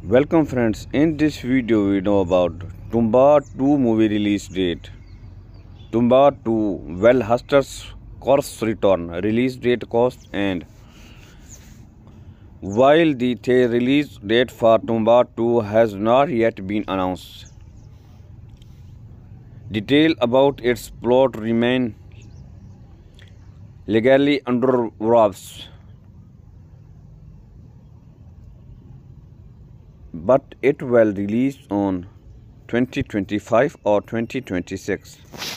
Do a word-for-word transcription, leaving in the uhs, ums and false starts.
Welcome friends, in this video we know about Tumba two movie release date. Tumba two Well Hustler's Corpse Return release date cost, and while the th- release date for Tumba two has not yet been announced, detail about its plot remain legally under wraps. But it will release on twenty twenty-five or twenty twenty-six.